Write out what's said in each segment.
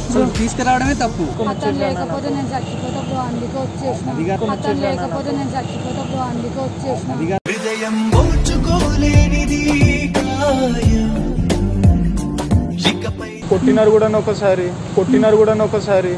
తీసుకురావడమే తప్పు. అతను లేకపోతే నేను చచ్చిపోతా బ్రో, అందుకే వచ్చేసిన. అతను లేకపోతే నేను చచ్చిపోతా బ్రో, అందుకే వచ్చేసిన. కొట్టినారు కూడా ఒకసారి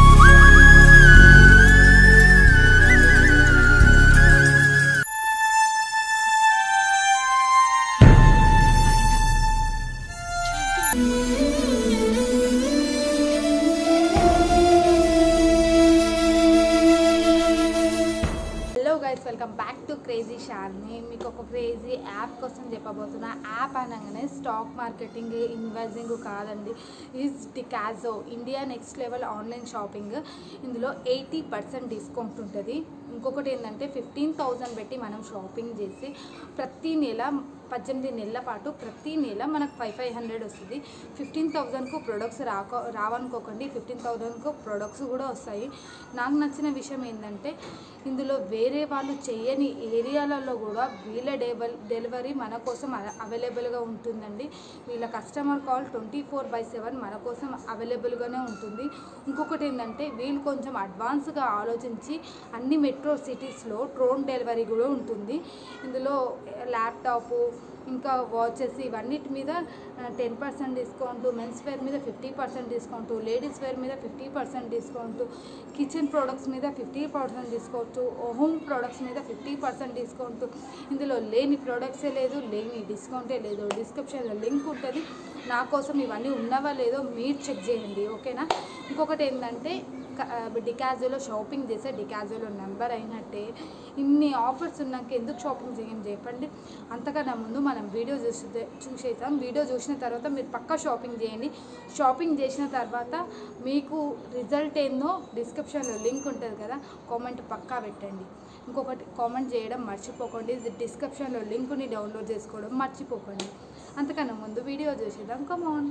వెల్కమ్ బ్యాక్ టు క్రేజీ షార్ని. మీకు ఒక క్రేజీ యాప్ కోసం చెప్పబోతున్నా. యాప్ అనగానే స్టాక్ మార్కెటింగ్, ఇన్వెస్టింగ్ కాదండి. ఈజ్ డికాజో, India next level online shopping. ఇందులో 80% డిస్కౌంట్ ఉంటుంది. ఇంకొకటి ఏంటంటే 15,000 పెట్టి మనం షాపింగ్ చేసి ప్రతి నెల 18 నెలల పాటు ప్రతి నెల మనకు 500 వస్తుంది. 15,000కు ప్రొడక్ట్స్ రావనుకోకండి, 15,000కు ప్రొడక్ట్స్ కూడా వస్తాయి. నాకు నచ్చిన విషయం ఏంటంటే ఇందులో వేరే వాళ్ళు చేయని ఏరియాలలో కూడా వీళ్ళ డెలివరీ మన కోసం అవైలబుల్గా ఉంటుందండి. వీళ్ళ కస్టమర్ కాల్ 24/7 మన కోసం అవైలబుల్గానే ఉంటుంది. ఇంకొకటి ఏంటంటే వీళ్ళు కొంచెం అడ్వాన్స్గా ఆలోచించి అన్ని మెట్రో సిటీస్లో డ్రోన్ డెలివరీ కూడా ఉంటుంది. ఇందులో ల్యాప్టాపు, ఇంకా వాచెస్, ఇవన్నిటి మీద 10% డిస్కౌంట్, మెన్స్ వేర్ మీద 50% డిస్కౌంట్, లేడీస్ వేర్ మీద 50% డిస్కౌంట్, కిచెన్ ప్రోడక్ట్స్ మీద 50% డిస్కౌంట్, హోమ్ ప్రోడక్ట్స్ మీద 50% డిస్కౌంట్. ఇందులో లేని ప్రోడక్ట్సే లేదు, లేని డిస్కౌంటే లేదు. డిస్క్రిప్షన్లో లింక్ ఉంటుంది. నా కోసం ఇవన్నీ ఉన్నవా లేదో మీరు చెక్ చేయండి, ఓకేనా. ఇంకొకటి ఏంటంటే డికాజోలో షాపింగ్ చేసే డికాజోలో నెంబర్ అయినట్టే. ఇన్ని ఆఫర్స్ ఉన్నాక ఎందుకు షాపింగ్ చేయండి చెప్పండి. అంతకన్నా ముందు మనం వీడియో చూసేద్దాం. వీడియో చూసిన తర్వాత మీరు పక్కా షాపింగ్ చేయండి. షాపింగ్ చేసిన తర్వాత మీకు రిజల్ట్ ఏందో డిస్క్రిప్షన్లో లింక్ ఉంటుంది కదా, కామెంట్ పక్కా పెట్టండి. ఇంకొకటి కామెంట్ చేయడం మర్చిపోకండి. డిస్క్రిప్షన్లో లింక్ని డౌన్లోడ్ చేసుకోవడం మర్చిపోకండి. అంతకన్నా ముందు వీడియో చూసేద్దాం. కమాన్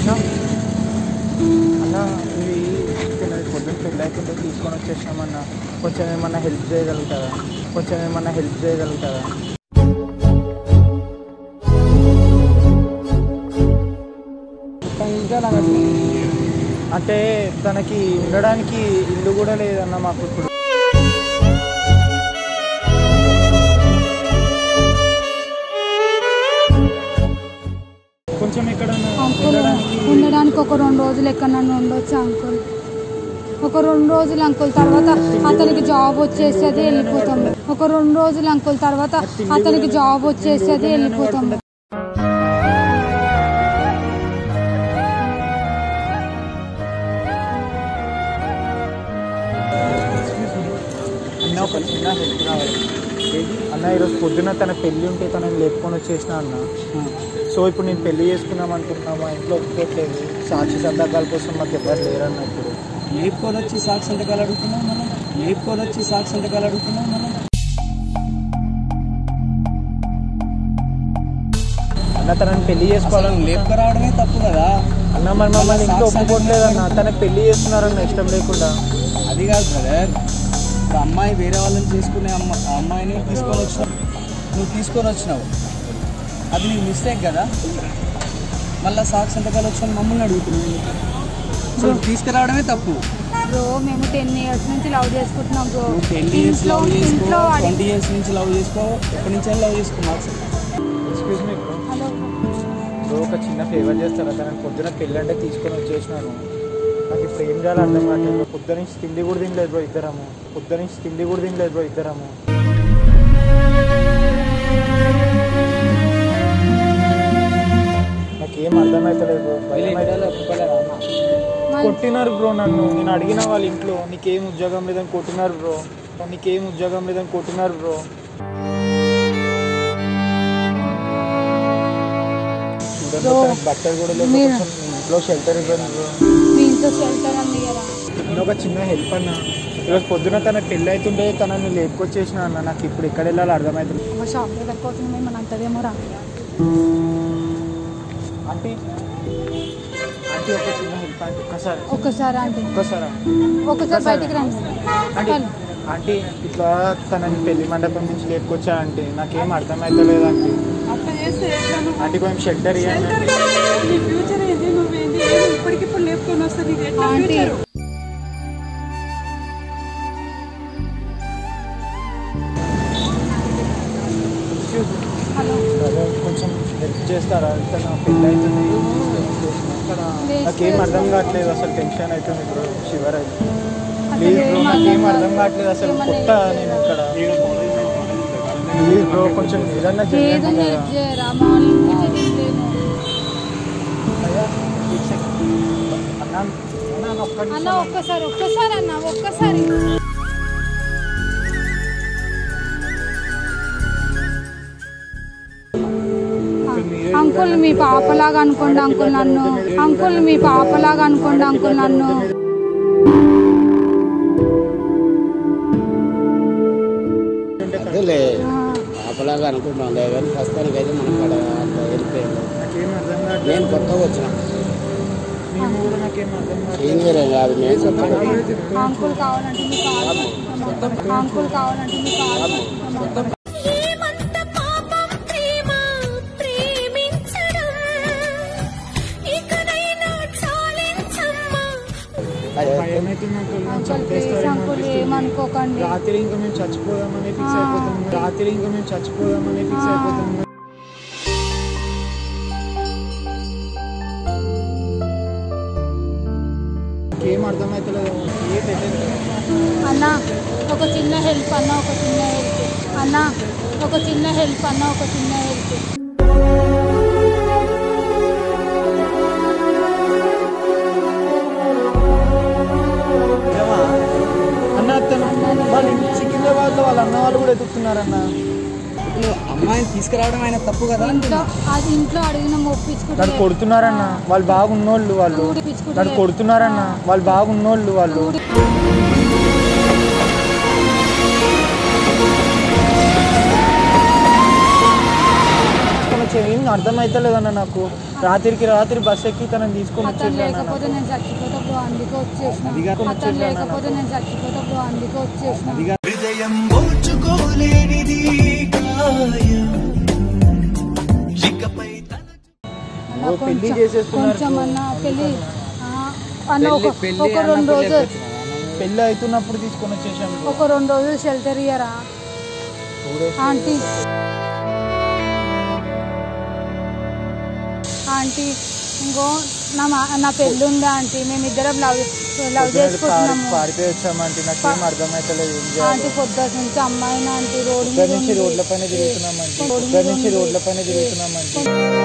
అన్న, ఇవి పొద్దున్న పెళ్ళి అయిపోతే తీసుకొని వచ్చేసినామన్నా. కొంచెం ఏమన్నా హెల్ప్ చేయగలుగుతారా? అంటే తనకి ఉండడానికి ఇల్లు కూడా లేదన్న మాకు ఇప్పుడు. కొంచెం ఇక్కడ ఉండడానికి ఒక 2 రోజులు ఎక్కడన్నా ఉండొచ్చు అంకుల్. ఒక 2 రోజులు అంకుల్, తర్వాత అతనికి జాబ్ వచ్చేసేది వెళ్ళిపోతాం. ఒక 2 రోజులు అంకుల్, తర్వాత అతనికి జాబ్ వచ్చేసేది వెళ్ళిపోతాం. అన్న, ఒక చిన్న హెల్ప్ కావాలి అన్న. ఈరోజు పొద్దున్న తన పెళ్ళి ఉంటే తనని లేపుకొని వచ్చేసిన అన్న. సో ఇప్పుడు నేను పెళ్లి చేసుకుందాం అనుకుంటున్నాను, మా ఇంట్లో ఒప్పుకోవట్లేదు. సాక్షి సంతకాల కోసం మాకు ఎవరు లేరన్న. ఇప్పుడు లేపుకొని వచ్చి సాక్షి సంతకాలు అడుగుతున్నాం మనం. అన్న, తనని పెళ్లి చేసుకోవాలని లేపుకురావడమే తప్పు కదా అన్న. మరి మమ్మల్ని ఇంట్లో ఒప్పుకోవట్లేదన్న. తనకి పెళ్లి చేస్తున్నారన్న ఇష్టం లేకుండా. అది కాదు బ్రదర్, అమ్మాయి వేరే వాళ్ళని చేసుకునే అమ్మాయిని నువ్వు తీసుకొని వచ్చినావు, అది నీకు మిస్టేక్ కదా. మళ్ళీ సాక్షి సంతకాలు వచ్చిన మమ్మల్ని అడుగుతున్నావు. తీసుకురావడమే తప్పు బ్రో. మేము 10 years నుంచి లవ్ చేసుకుంటున్నాం బ్రో. 10 years లవ్ చేసుకో, 20 years నుంచి లవ్ చేసుకో, ఎప్పటి నుంచి లవ్ చేసుకో. Excuse me bro. Hello bro, ఒక చిన్న ఫేవర్ చేస్తారా? తనని పొద్దున పెళ్ళి అంటే తీసుకొని వచ్చేసినాను. నాకు ఇప్పుడు ఏం చేయాలి అర్థం కావట్లేదు. పొద్దున నుంచి తిండి కూడా తినలేదు బ్రో ఇద్దరము. నాకేం అర్థమవుతలేదు. కొట్టినారు బ్రో నన్ను. నేను అడిగిన వాళ్ళ ఇంట్లో నీకేం ఉద్యోగం లేదని కొట్టినారు బ్రో. బట్టలు కూడా లేదు. ఇంట్లో షెల్టర్ ఇవ్వండి బ్రో. ఒక చిన్న హెల్ప్ అన్న. ఈరోజు పొద్దున తన పెళ్ళి అవుతుంటే తనని లేపుకొచ్చేసిన అన్న. నాకు ఇప్పుడు ఎక్కడ వెళ్ళాలో అర్థమవుతుంది. ఆంటీ ఒక చిన్న హెల్ప్ ఆంటీ. ఒకసారి బయటికి రండి ఆంటీ. ఇట్లా తనని పెళ్లి మండపం నుంచి లేపుకొచ్చా ఆంటీ. నాకేం అర్థమవుతలేదు ఆంటీ. ఆంటీ కొంచెం షెల్టర్ ఇవ్వండి. ఇస్తారా? తన పెళ్ళి అవుతుంది నాకేం అర్థం కావట్లేదు, అసలు టెన్షన్ అవుతుంది బ్రో, షివర్ అవుతుంది. ప్లీజ్ బ్రో నాకేం అర్థం కావట్లేదు అసలు, కొత్త నేను ఇక్కడ. ప్లీజ్ బ్రో కొంచెం ఏదన్నా చేయండి కదా. అన్న ఒక్కసారి అన్న ఒక్కసారి. అంకుల్ మీ పాపలాగా అనుకోండి అంకుల్ నన్ను. అంకుల్ మీ పాపలాగా అనుకోండి అంకుల్ నన్ను. పాపలాగా అనుకుంటున్నాం కానీ ప్రస్తుతానికి అయితే మనం అక్కడ వెళ్ళిపోయాము. నేను కొత్తగా వచ్చిన ఏం వేరే కాదు, నేను కొత్తగా. అంకుల్ కావాలంటే మీ కావాలి, అంకుల్ కావాలంటే మీ కావాలి. ఏమనుకోకండి, రాత్రి ఇంకా మేము చచ్చిపోదామని ఫిక్స్ అయిపోతాం. రాత్రి ఇంకా మేము చచ్చిపోదామని ఫిక్స్ అయిపోతాం. ఏం అర్థమవుతలేదు. అన్న ఒక చిన్న హెల్ప్ అన్న, ఒక చిన్న హెల్ప్ అన్న, ఒక చిన్న హెల్ప్ అన్న, ఒక చిన్న హెల్ప్. అన్న అతను వాళ్ళు సికింద్రాబాద్లో వాళ్ళ అన్న వాళ్ళు కూడా ఎదుగుతున్నారన్న. ఇప్పుడు అమ్మాయిని తీసుకురావడం ఆయన తప్పు కదా. అది ఇంట్లో అడిగిన ఒప్పించుకుంటారు. నన్ను కొడుతున్నారన్న, వాళ్ళు బాగున్నోళ్ళు. వాళ్ళు నన్ను కొడుతున్నారన్న, వాళ్ళు బాగున్నోళ్ళు. వాళ్ళు ఏం అర్థమైతలేదన్న నాకు. రాత్రి బస్ ఎక్కి తనని తీసుకొని వచ్చేసాను. లేకపోతే నేను చచ్చిపోతా బ్రో, అందుకే వచ్చేసిన. లేకపోతే నేను చచ్చిపోతా బ్రో, అందుకే వచ్చేసిన. పెళ్లి చేసేస్తున్నారు. కొంచెం అన్న పెళ్లి అన్న ఒక 2 రోజులు పెళ్లి అవుతున్నప్పుడు తీసుకొని వచ్చేసాను. ఒక 2 రోజులు షెల్టర్ ఇయ్యరా ఆంటీ? ఆంటీ ఇంకో నా పెళ్ళి ఉందా ఆంటీ? మేమిద్దరం లవ్ చేసుకుంటున్నాము. పారిపోయి వచ్చామంటే నాకేం అర్థమైతలేదు. ఆంటీ పొద్దున్న నుంచి అమ్మాయినా ఆంటీ రోడ్లపైన తిరుగుతున్నామంటే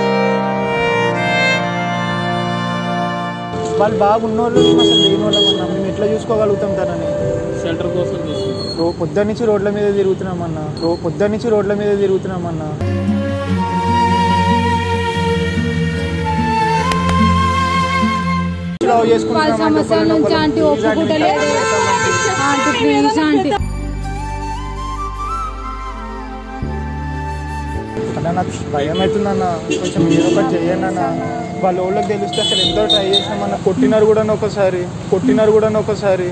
వాళ్ళు బాగున్నోళ్ళు, అసలు లేని వాళ్ళం అన్నా. మేము ఎట్లా చూసుకోగలుగుతాం తనని? షెల్టర్ కోసం పొద్దున్న నుంచి రోడ్ల మీద తిరుగుతున్నామన్నా. వాళ్ళ సమస్యల నుంచి ఆంటీ ఒప్పుకుంటలేదు. Aunty please aunty. అన్న నాకు భయం అవుతుందన్న, కొంచెం ఏదో ఒకటి చేయండి అన్న. వాళ్ళ ఊళ్ళకి తెలిస్తే అసలు ఎంతో ట్రై చేసినామన్న. కొట్టినారు కూడా ఒకసారి.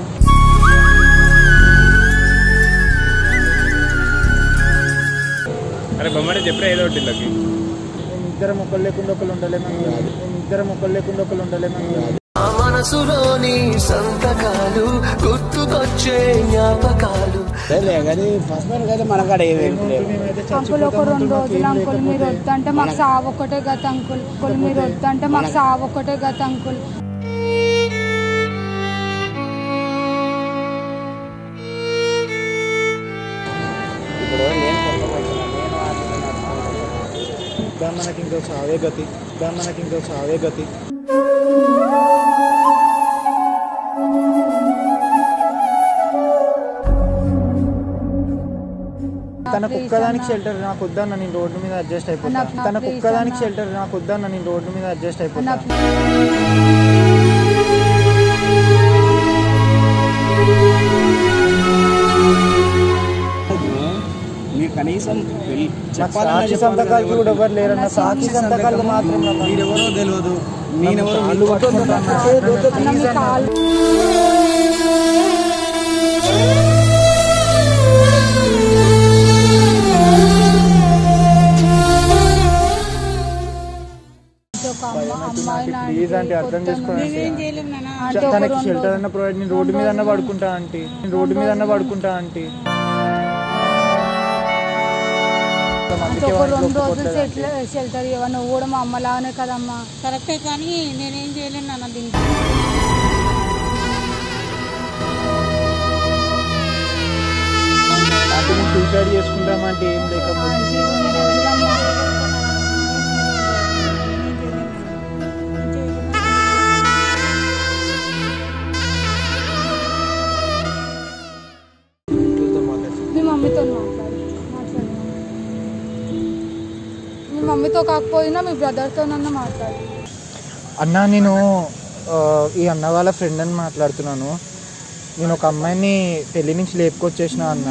అరే బొమ్మనే చెప్పరా ఏదో ఒకటి. ఇద్దరం ఒకళ్ళు లేకుండా ఒకళ్ళు ఉండలేము. మనసులోని సంతకాలు గుర్తుకొచ్చే జ్ఞాపకాలు. కానీ ఫస్ట్ అయితే మనకాడ అంకుల్ ఒక 2 రోజులు అంకుల్ మీరు వద్దంటే మాకు సావు ఒక్కటే గత అంకుల్. మీరు వద్దంటే మాకు సావు ఒక్కటే గత అంకుల్. ఇప్పుడు మనకి ఇంకో సావే గతి. తనకు ఒక్కదానికి షెల్టర్ నాకు వద్దన్న, నేను రోడ్డు మీద అడ్జస్ట్ అయిపోతా. మీరు కనీసం సాక్షి సంతకాలు కూడా ఎవరు లేరన్న. సాక్షి సంతకాలు మాత్రం మీరెవరో తెలియదు, నేనెవరో ప్లీజ్ అంటే అర్థం చేసుకోండి. తనకి షెల్టర్ అన్న ప్రొవైడ్, నేను రోడ్డు మీద అన్న పడుకుంటా ఆంటీ. ఒక 2 రోజులు షెల్టర్ ఇవ్వ, నువ్వు కూడా మా అమ్మలానే కదమ్మా. కరెక్టే కానీ నేనేం చేయలేను నాన్న దీనికి. అంటే నేను సూసైడ్ చేసుకుంటామంటే ఏం లేకపోతే మీ మమ్మీతో మీ మమ్మీతో కాకపోయినా మీ బ్రదర్తోనన్నా మాట్లాడు. అన్న నేను ఈ అన్న వాళ్ళ ఫ్రెండ్ అని మాట్లాడుతున్నాను. నేను ఒక అమ్మాయిని పెళ్లి నుంచి లేపుకొచ్చేసిన అన్న.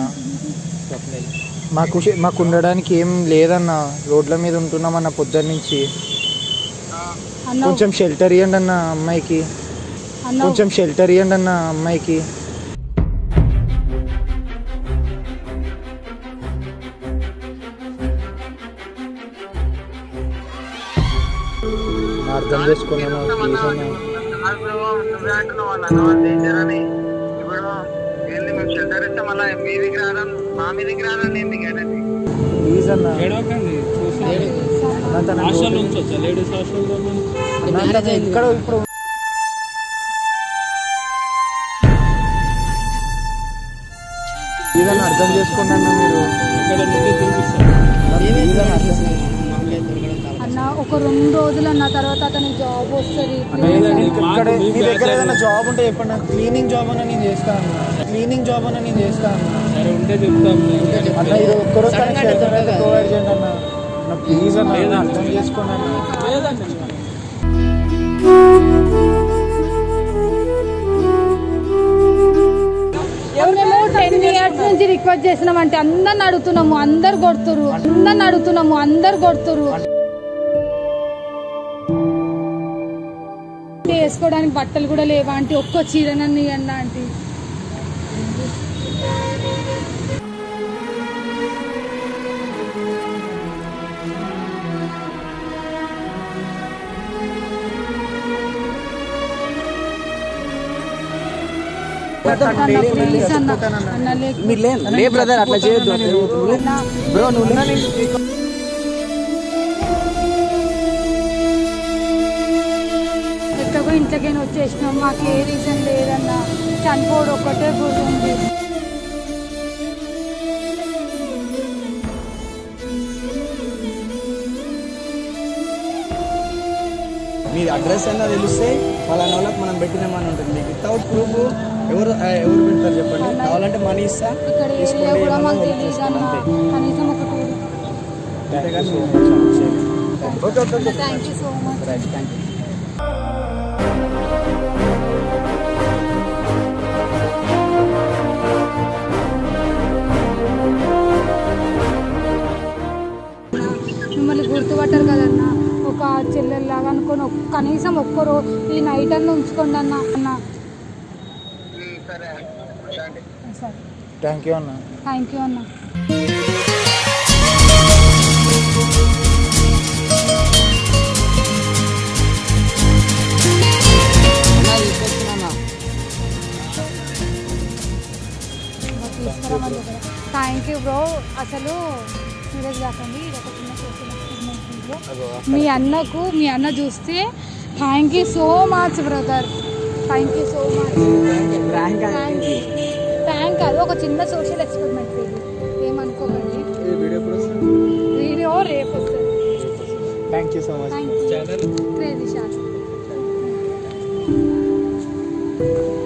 మాకు ఉండడానికి ఏం లేదన్న, రోడ్ల మీద ఉంటున్నామన్న పొద్దున్న నుంచి. కొంచెం షెల్టర్ ఇవ్వండి అన్న అమ్మాయికి, కొంచెం షెల్టర్ ఇవ్వండి అన్న అమ్మాయికి. అర్థం చేసుకున్నాను ప్లీజ్ అన్న. ప్లీజ్ అన్న ఇక్కడ ఇప్పుడు ఇదన్నా అర్థం చేసుకోండి అన్న మీరు. అన్న ఒక 2 రోజులు అన్న తర్వాత అతనికి జాబ్ వస్తుంది. మీ దగ్గర ఏదైనా జాబ్ ఉంటే చెప్పండి. క్లీనింగ్ జాబ్ అన్న నేను చేస్తాను, క్లీనింగ్ జాబ్ అన్న నేను చేస్తాను అన్న. ఇది ఒక్కరోజు ప్రొవైడ్ చేయండి అన్న ప్లీజ్ అన్న, అర్థం చేసుకోండి అన్న. మేము 10 years నుంచి రిక్వెస్ట్ చేసినామంటే అందరిని అడుగుతున్నాము, అందరు కొడుతురు. వేసుకోవడానికి బట్టలు కూడా లేవా అంటే, ఒక్క చీరనని అన్న అంటే. లే బ్రదర్ అట్లా చేయొద్దు బ్రో. నువ్వు ఎక్కడో ఇంట్లోకైనా వచ్చేసినాం, మాకు ఏ రీజన్ లేదన్నా. చనిపోవడం ఒక్కటే గురి ఉంది. మీ అడ్రస్ అయినా తెలిస్తే వాళ్ళ వాళ్ళకి మనం పెట్టినామని ఉంటుంది. మీకు వితౌట్ ప్రూఫ్ ఎవరు పెడతారు చెప్పండి? కావాలంటే మనీ ఇస్తా, ఇక్కడ ఏరియా కూడా మాకు తెలియదు అన్న. కనీసం ఒక 2 thank you so much. Thank you. మిమ్మల్ని గుర్తుపట్టారు కదన్న, ఒక చెల్లెల్లాగా అనుకొని కనీసం ఒక్కరో ఈ నైట్ అన్న ఉంచుకోండి అన్న. సరే థ్యాంక్ యూ అన్న. థ్యాంక్ యూ అన్న. Thank you bro. అసలు సీరియస్ కాకండి, ఇది ఒక చిన్న సోషల్ ఎక్స్పెరిమెంట్. మీ అన్న చూస్తే thank you so much brother, thank you so much. Thank అది ఒక చిన్న సోషల్ ఎక్స్పెరిమెంట్, ఏమనుకోకండి. వీడియో రేపు వస్తుంది. Thank you so much. Thank you. Crazy short.